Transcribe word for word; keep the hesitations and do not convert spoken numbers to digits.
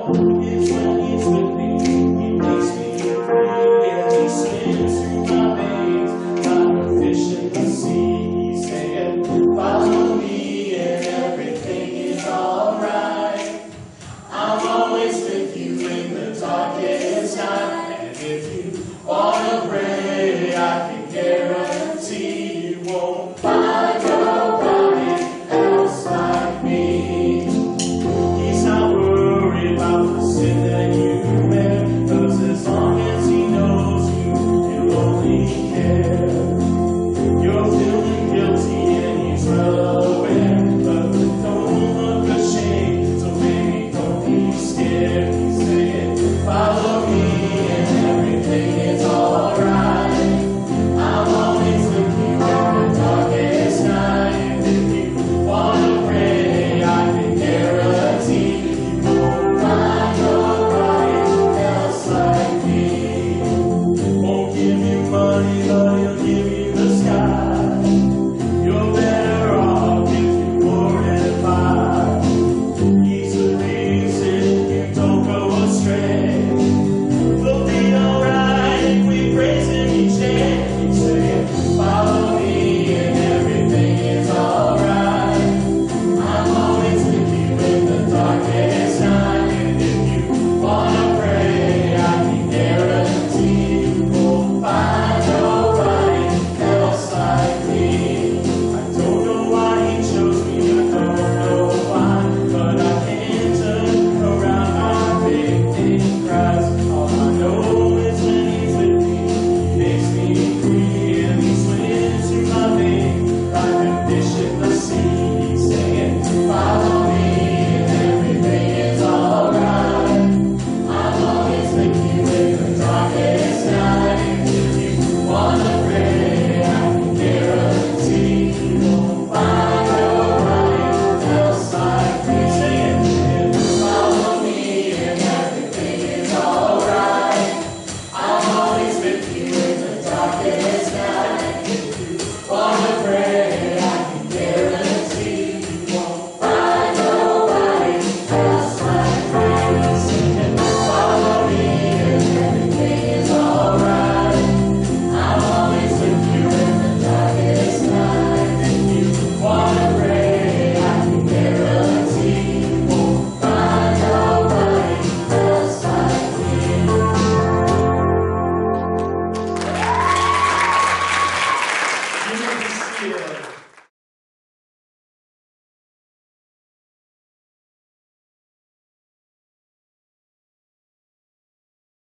It's when he's with me, he makes me free, and he swims through my veins like a fish in the sea. He's saying, follow me and everything is alright. I'm always with you in the darkest night, and if you wanna pray, I can